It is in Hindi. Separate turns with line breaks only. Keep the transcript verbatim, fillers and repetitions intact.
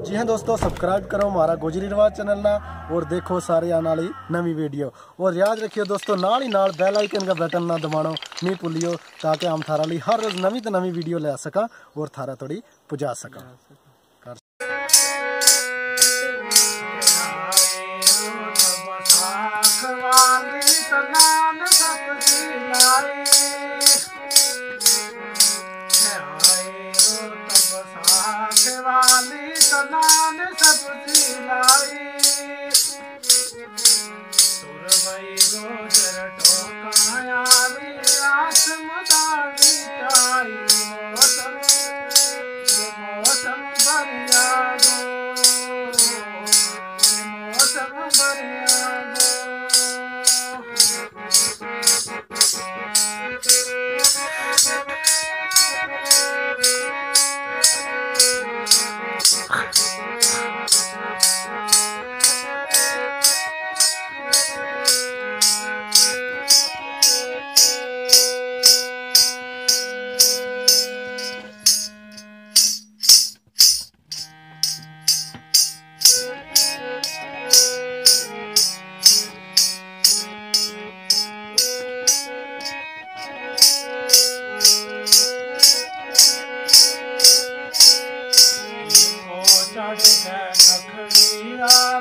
जी हाँ दोस्तों, सब्सक्राइब करो हमारा गोजरी रिवाज चैनल ना और देखो सारे आने वाली नवी वीडियो। और याद रखियो दोस्तों, नाल ही नाल बेल आइकन का बटन ना दबानो नहीं भूलियो, ताकि हम थारा ली हर रोज नवी तो नवी वीडियो ले सका और थारा थोड़ी पुजा सका।
Chad